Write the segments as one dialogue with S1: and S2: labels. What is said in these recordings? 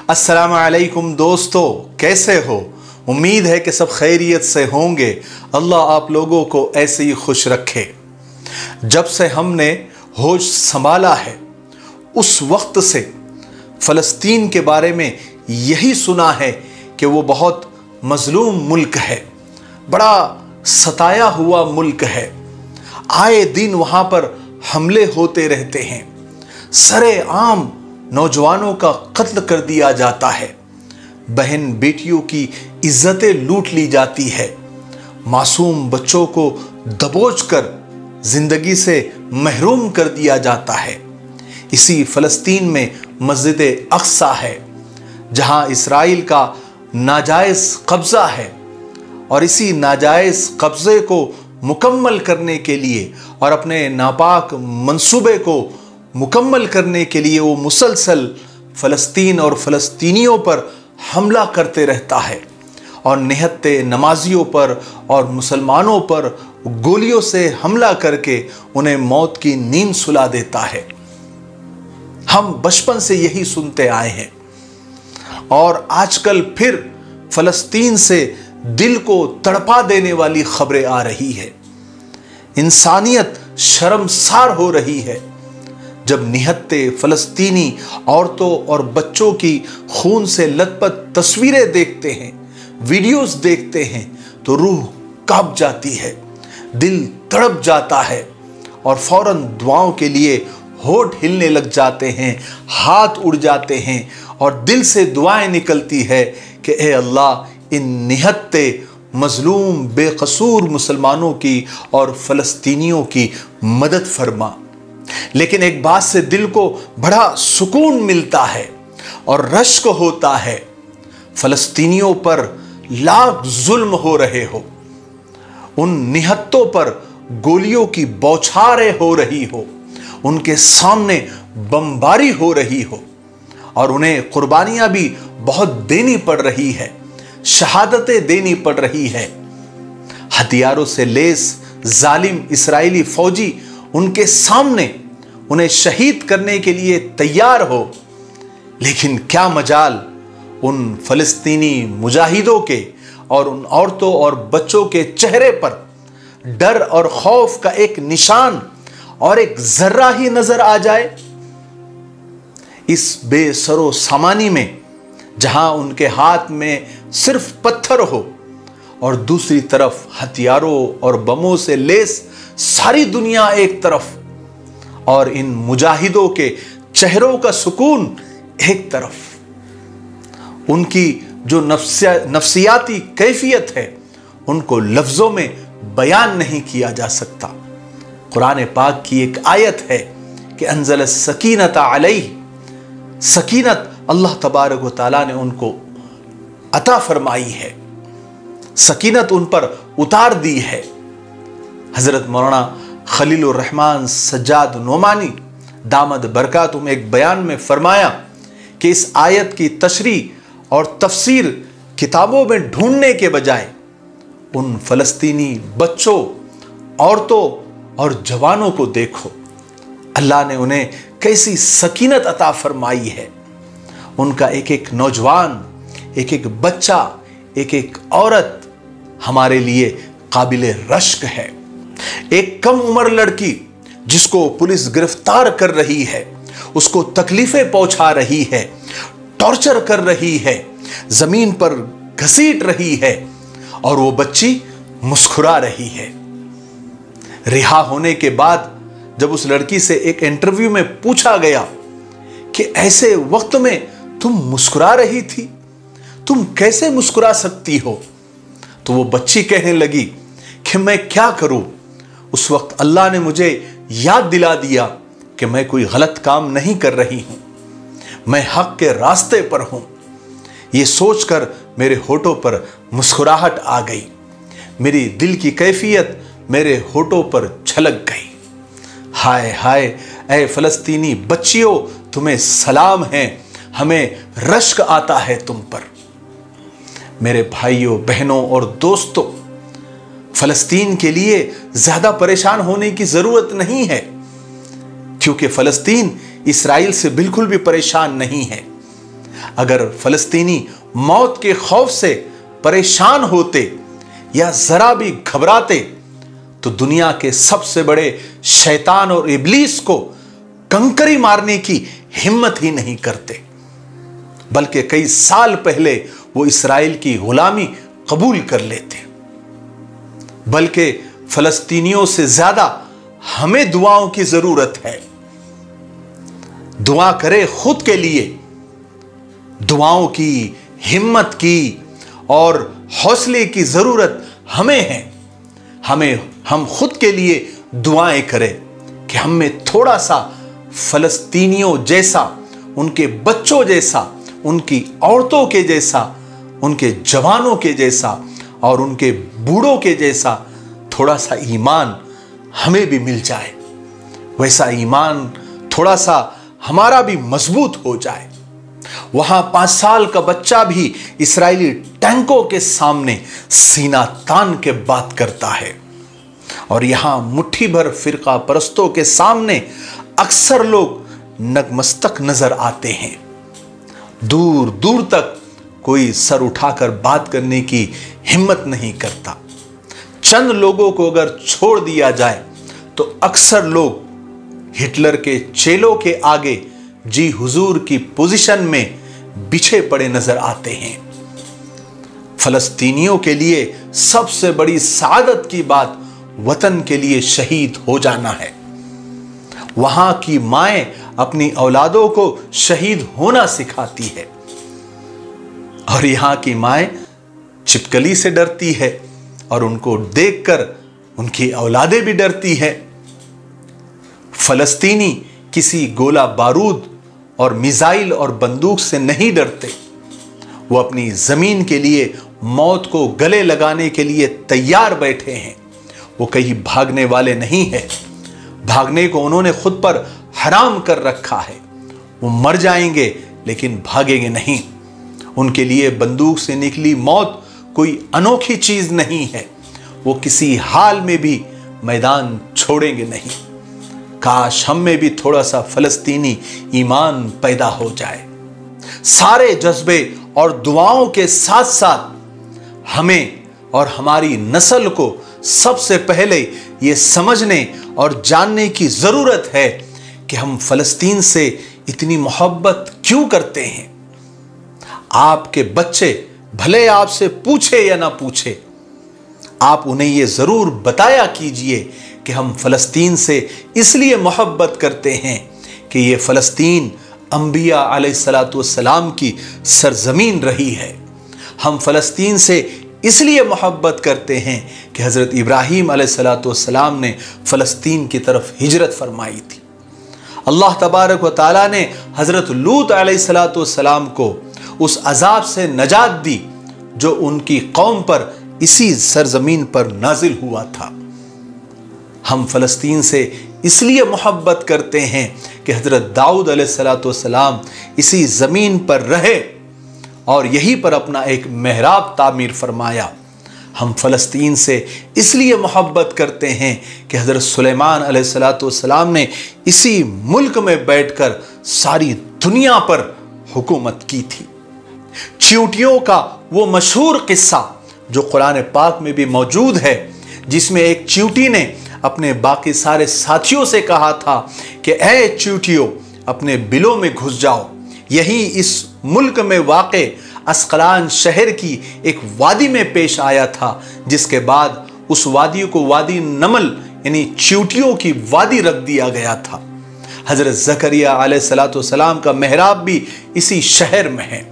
S1: अस्सलाम अलैकुम दोस्तों, कैसे हो? उम्मीद है कि सब खैरियत से होंगे। अल्लाह आप लोगों को ऐसे ही खुश रखे। जब से हमने होश संभाला है उस वक्त से फ़लस्तीन के बारे में यही सुना है कि वो बहुत मजलूम मुल्क है, बड़ा सताया हुआ मुल्क है। आए दिन वहाँ पर हमले होते रहते हैं, सरेआम नौजवानों का कत्ल कर दिया जाता है, बहन बेटियों की इज्जतें लूट ली जाती है, मासूम बच्चों को दबोच कर जिंदगी से महरूम कर दिया जाता है। इसी फ़लस्तीन में मस्जिद अक्सा है जहां इस्राइल का नाजायज़ कब्ज़ा है, और इसी नाजायज़ कब्ज़े को मुकम्मल करने के लिए और अपने नापाक मंसूबे को मुकम्मल करने के लिए वो मुसलसल फ़लस्तीन और फ़लस्तीनियों पर हमला करते रहता है और निहत्ते नमाजियों पर और मुसलमानों पर गोलियों से हमला करके उन्हें मौत की नींद सुला देता है। हम बचपन से यही सुनते आए हैं और आजकल फिर फ़लस्तीन से दिल को तड़पा देने वाली खबरें आ रही है। इंसानियत शर्मसार हो रही है जब निहत्ते फ़लस्तीनी औरतों और बच्चों की खून से लथपथ तस्वीरें देखते हैं, वीडियोस देखते हैं तो रूह कांप जाती है, दिल तड़प जाता है और फौरन दुआओं के लिए होठ हिलने लग जाते हैं, हाथ उड़ जाते हैं और दिल से दुआएं निकलती है कि ए अल्लाह, इन निहत्ते मजलूम बेकसूर मुसलमानों की और फ़लस्तीनियों की मदद फरमा। लेकिन एक बात से दिल को बड़ा सुकून मिलता है और रश्क होता है, फ़लस्तीनियों पर लाख जुल्म हो रहे हो, उन निहत्तों पर गोलियों की बौछारें हो रही हो, उनके सामने बमबारी हो रही हो और उन्हें कुर्बानियां भी बहुत देनी पड़ रही है, शहादतें देनी पड़ रही है। हथियारों से लैस जालिम इस्राएली फौजी उनके सामने उन्हें शहीद करने के लिए तैयार हो, लेकिन क्या मजाल उन फ़लस्तीनी मुजाहिदों के और उन औरतों और बच्चों के चेहरे पर डर और खौफ का एक निशान और एक जर्रा ही नजर आ जाए। इस बेसरो सामानी में जहां उनके हाथ में सिर्फ पत्थर हो और दूसरी तरफ हथियारों और बमों से लैस सारी दुनिया एक तरफ और इन मुजाहिदों के चेहरों का सुकून एक तरफ, उनकी जो नफ्सियाती कैफियत है उनको लफ्ज़ों में बयान नहीं किया जा सकता। कुरान पाक की एक आयत है कि अंज़ल सकीनत अलैहि, सकीनत अल्लाह तबारक व तआला ने उनको अता फरमाई है, सकीनत उन पर उतार दी है। हज़रत मौलाना खलीलुर रहमान सज्जाद नोमानी दामद बरकातुहू एक बयान में फरमाया कि इस आयत की तशरीह और तफसीर किताबों में ढूंढने के बजाय उन फ़लस्तीनी बच्चों, औरतों और जवानों को देखो, अल्लाह ने उन्हें कैसी सकीनत अता फरमाई है। उनका एक एक नौजवान, एक एक बच्चा, एक एक औरत हमारे लिए काबिल रश्क है। एक कम उम्र लड़की जिसको पुलिस गिरफ्तार कर रही है, उसको तकलीफें पहुंचा रही है, टॉर्चर कर रही है, जमीन पर घसीट रही है और वो बच्ची मुस्कुरा रही है। रिहा होने के बाद जब उस लड़की से एक इंटरव्यू में पूछा गया कि ऐसे वक्त में तुम मुस्कुरा रही थी, तुम कैसे मुस्कुरा सकती हो, तो वो बच्ची कहने लगी कि मैं क्या करूं, उस वक्त अल्लाह ने मुझे याद दिला दिया कि मैं कोई गलत काम नहीं कर रही हूं, मैं हक के रास्ते पर हूं। ये सोचकर मेरे होठों पर मुस्कुराहट आ गई, मेरी दिल की कैफियत मेरे होठों पर झलक गई। हाय हाय, ऐ फ़लस्तीनी बच्चियों, तुम्हें सलाम है, हमें रश्क आता है तुम पर। मेरे भाइयों, बहनों और दोस्तों, फ़लस्तीन के लिए ज़्यादा परेशान होने की ज़रूरत नहीं है, क्योंकि फ़लस्तीन इस्राइल से बिल्कुल भी परेशान नहीं है। اگر فلسطینی موت کے خوف سے پریشان ہوتے یا ذرا بھی گھبراتے تو دنیا کے سب سے بڑے شیطان اور ابلیس کو کنکری مارنے کی ہمت ہی نہیں کرتے، بلکہ کئی سال پہلے وہ اسرائیل کی غلامی قبول کر لیتے۔ بلکہ فلسطینیوں سے زیادہ ہمیں دعاؤں کی ضرورت ہے۔ دعا کرے خود کے لیے، دعاؤں کی، ہمت کی اور حوصلے کی ضرورت ہمیں ہے۔ ہم خود کے لیے دعائیں کریں کہ ہم میں تھوڑا سا فلسطینیوں جیسا، ان کے بچوں جیسا، ان کی عورتوں کے جیسا، ان کے جوانوں کے جیسا اور ان کے بوڑھوں کے جیسا تھوڑا سا ایمان ہمیں بھی مل جائے، ویسا ایمان تھوڑا سا ہمارا بھی مضبوط ہو جائے۔ وہاں 5 سال کا بچہ بھی اسرائیلی ٹینکوں کے سامنے سینہ تان کے بات کرتا ہے، اور یہاں مٹھی بھر فرقہ پرستوں کے سامنے اکثر لوگ نگمستک نظر آتے ہیں۔ دور دور تک کوئی سر اٹھا کر بات کرنے کی ہمت نہیں کرتا۔ چند لوگوں کو اگر چھوڑ دیا جائے تو اکثر لوگ ہٹلر کے چیلوں کے آگے جی حضور کی پوزیشن میں بچھے پڑے نظر آتے ہیں۔ فلسطینیوں کے لیے سب سے بڑی سعادت کی بات وطن کے لیے شہید ہو جانا ہے۔ وہاں کی مائیں اپنی اولادوں کو شہید ہونا سکھاتی ہے، اور یہاں کی مائیں چھپکلی سے ڈرتی ہے اور ان کو دیکھ کر ان کی اولادیں بھی ڈرتی ہے۔ فلسطینی کسی گولہ بارود اور میزائل اور بندوق سے نہیں ڈرتے، وہ اپنی زمین کے لیے موت کو گلے لگانے کے لیے تیار بیٹھے ہیں۔ وہ کہیں بھاگنے والے نہیں ہیں، بھاگنے کو انہوں نے خود پر حرام کر رکھا ہے۔ وہ مر جائیں گے لیکن بھاگیں گے نہیں۔ ان کے لیے بندوق سے نکلی موت کوئی انوکھی چیز نہیں ہے، وہ کسی حال میں بھی میدان چھوڑیں گے نہیں۔ کاش ہم میں بھی تھوڑا سا فلسطینی ایمان پیدا ہو جائے۔ سارے جذبے اور دعاؤں کے ساتھ ساتھ ہمیں اور ہماری نسل کو سب سے پہلے یہ سمجھنے اور جاننے کی ضرورت ہے کہ ہم فلسطین سے اتنی محبت کیوں کرتے ہیں۔ آپ کے بچے بھلے آپ سے پوچھے یا نہ پوچھے، آپ انہیں یہ ضرور بتایا کیجئے کہ ہم فلسطین سے اس لیے محبت کرتے ہیں کہ یہ فلسطین انبیاء علیہ السلام کی سرزمین رہی ہے۔ ہم فلسطین سے اس لیے محبت کرتے ہیں کہ حضرت ابراہیم علیہ السلام نے فلسطین کی طرف ہجرت فرمائی تھی۔ اللہ تبارک و تعالیٰ نے حضرت لوط علیہ السلام کو اس عذاب سے نجات دی جو ان کی قوم پر اسی سرزمین پر نازل ہوا تھا۔ ہم فلسطین سے اس لیے محبت کرتے ہیں کہ حضرت داؤد علیہ السلام اسی زمین پر رہے اور یہی پر اپنا ایک محراب تعمیر فرمایا۔ ہم فلسطین سے اس لیے محبت کرتے ہیں کہ حضرت سلیمان علیہ السلام نے اسی ملک میں بیٹھ کر ساری دنیا پر حکومت کی تھی۔ چیونٹیوں کا وہ مشہور قصہ جو قرآن پاک میں بھی موجود ہے، جس میں ایک چیونٹی نے اپنے باقی سارے ساتھیوں سے کہا تھا کہ اے چیونٹیوں اپنے بلوں میں گھس جاؤ۔ یہی اس ملک میں واقع اسقلان شہر کی ایک وادی میں پیش آیا تھا، جس کے بعد اس وادی کو وادی نمل یعنی چیونٹیوں کی وادی رکھ دیا گیا تھا۔ حضرت زکریا علیہ السلام کا محراب بھی اسی شہر میں ہے۔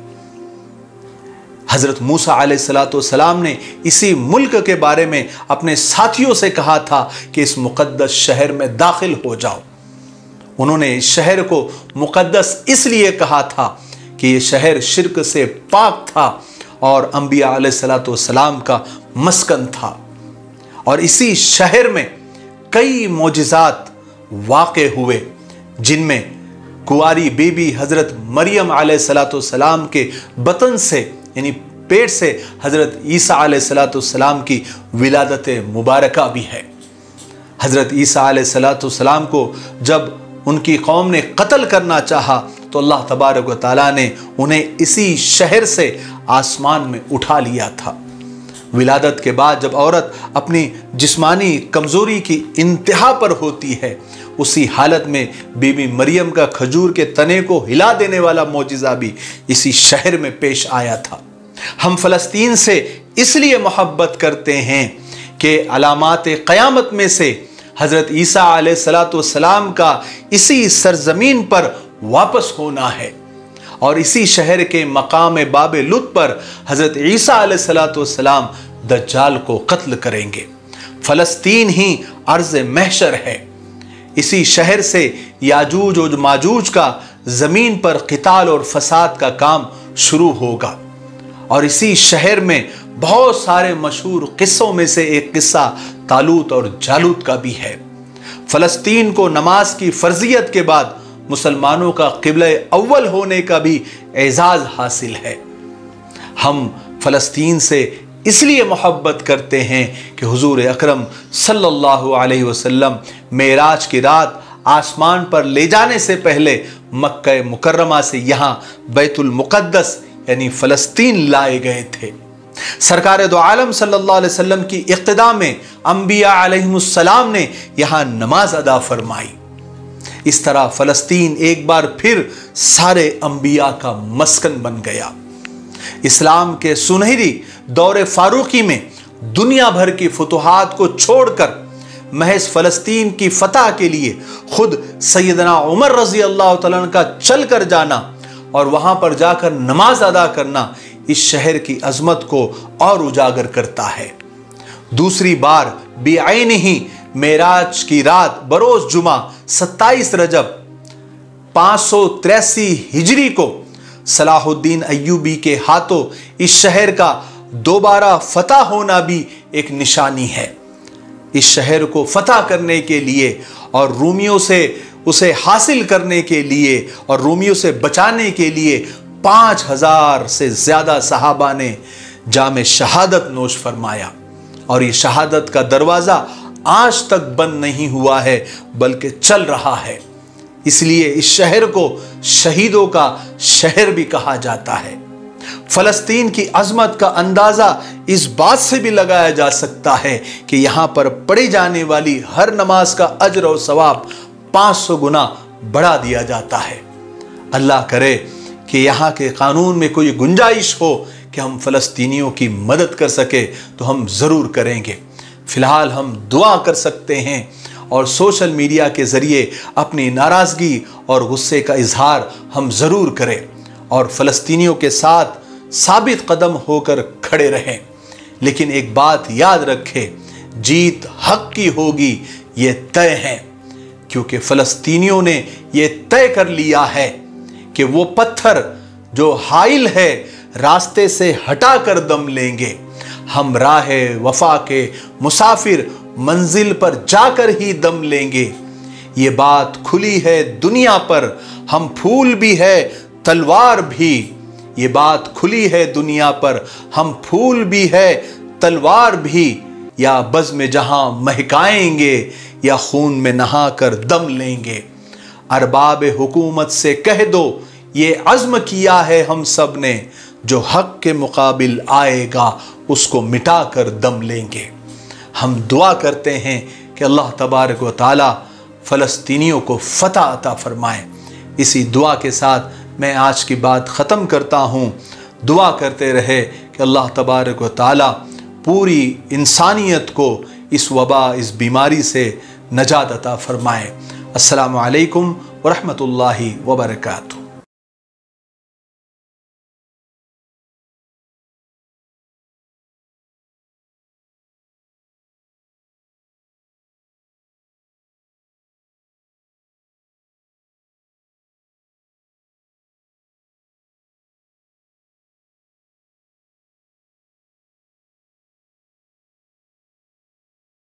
S1: حضرت موسیٰ علیہ السلام نے اسی ملک کے بارے میں اپنے ساتھیوں سے کہا تھا کہ اس مقدس شہر میں داخل ہو جاؤ۔ انہوں نے اس شہر کو مقدس اس لیے کہا تھا کہ یہ شہر شرک سے پاک تھا اور انبیاء علیہ السلام کا مسکن تھا، اور اسی شہر میں کئی معجزات واقع ہوئے، جن میں کنواری بی بی حضرت مریم علیہ السلام کے بطن سے یعنی پیٹ سے حضرت عیسیٰ علیہ السلام کی ولادت مبارکہ بھی ہے۔ حضرت عیسیٰ علیہ السلام کو جب ان کی قوم نے قتل کرنا چاہا तो अल्लाह तबारक व तआला ने उन्हें इसी शहर से आसमान में उठा लिया था। विलादत के बाद जब औरत अपनी जिस्मानी कमज़ोरी की इंतहा पर होती है, उसी हालत में बीबी मरियम का खजूर के तने को हिला देने वाला मौजिज़ा भी इसी शहर में पेश आया था। हम फ़लस्तीन से इसलिए मोहब्बत करते हैं कि अलामात क़यामत में से हज़रत ईसा अलैहिस्सलाम का इसी सरज़मीन पर वापस होना है और इसी शहर के मकाम बाब लुत पर हज़रत ईसा अलैहिस्सलाम दज्जाल को कत्ल करेंगे। फ़लस्तीन ही अर्ज़ महशर है। इसी शहर से याजूज और माजूज का ज़मीन पर क़िताल और फ़साद का काम शुरू होगा और इसी शहर में बहुत सारे मशहूर किस्सों में से एक किस्सा तालूत और जालूत का भी है। फ़लस्तीन को नमाज की फ़र्जियत के बाद मुसलमानों का क़िबला अव्वल होने का भी एजाज़ हासिल है। हम फ़लस्तीन से इसलिए मोहब्बत करते हैं कि हुज़ूर अकरम सल्लल्लाहु अलैहि वसल्लम मेराज की रात आसमान पर ले जाने से पहले मक्का मुकर्रमा से यहाँ बैतुल मुक़द्दस यानी फ़लस्तीन लाए गए थे। सरकार दो आलम सल्लल्लाहु अलैहि वसल्लम की इक़्तिदा में अंबिया अलैहिमुस्सलाम ने यहाँ नमाज अदा फरमाई। इस तरह फ़लस्तीन एक बार फिर सारे अंबिया का मस्कन बन गया। इस्लाम के सुनहरी दौरे फारूकी में दुनिया भर की फतुहात को छोड़कर महज फ़लस्तीन की फतह के लिए खुद सैयदना उमर रज़ी अल्लाह तआला अन्हु का चल कर जाना और वहाँ पर जाकर नमाज अदा करना इस शहर की अजमत को और उजागर करता है। दूसरी बार बेआईन ही मेराज की रात बरोज़ जुमा 27 रजब 583 हिजरी को सलाहुद्दीन अय्यूबी के हाथों इस शहर का दोबारा फतह होना भी एक निशानी है। इस शहर को फतह करने के लिए और रूमियों से उसे हासिल करने के लिए और रूमियों से बचाने के लिए 5000 से ज़्यादा सहाबा ने जामे शहादत नोश फरमाया और ये शहादत का दरवाज़ा आज तक बंद नहीं हुआ है बल्कि चल रहा है। इसलिए इस शहर को शहीदों का शहर भी कहा जाता है। फ़लस्तीन की अज़मत का अंदाज़ा इस बात से भी लगाया जा सकता है कि यहाँ पर पढ़ी जाने वाली हर नमाज का अजर और सवाब 500 गुना बढ़ा दिया जाता है। अल्लाह करे कि यहाँ के कानून में कोई गुंजाइश हो कि हम फ़लस्तीनियों की मदद कर सके तो हम ज़रूर करेंगे। फ़िलहाल हम दुआ कर सकते हैं और सोशल मीडिया के ज़रिए अपनी नाराज़गी और गुस्से का इजहार हम ज़रूर करें और फ़लस्तीनियों के साथ साबित कदम होकर खड़े रहें। लेकिन एक बात याद रखें, जीत हक़ की होगी ये तय है, क्योंकि फ़लस्तीनियों ने ये तय कर लिया है कि वो पत्थर जो हाइल है रास्ते से हटा कर दम लेंगे। हम राह वफा के मुसाफिर मंजिल पर जाकर ही दम लेंगे। ये बात खुली है दुनिया पर, हम फूल भी है तलवार भी। ये बात खुली है दुनिया पर, हम फूल भी है तलवार भी। या बज़्म जहां महकाएंगे या खून में नहा कर दम लेंगे। अरबाब हुकूमत से कह दो ये अज़्म किया है हम सब ने, जो हक़ के मुकाबिल आएगा उसको मिटा कर दम लेंगे। हम दुआ करते हैं कि अल्लाह तबारक व तआला फ़लस्तीनियों को फ़तह अता फ़रमाए। इसी दुआ के साथ मैं आज की बात ख़त्म करता हूँ। दुआ करते रहे कि अल्लाह तबारक व तआला पूरी इंसानियत को इस वबा, इस बीमारी से नजात अता फ़रमाए। अस्सलामु अलैकुम व रहमतुल्लाहि व बरकातुहू।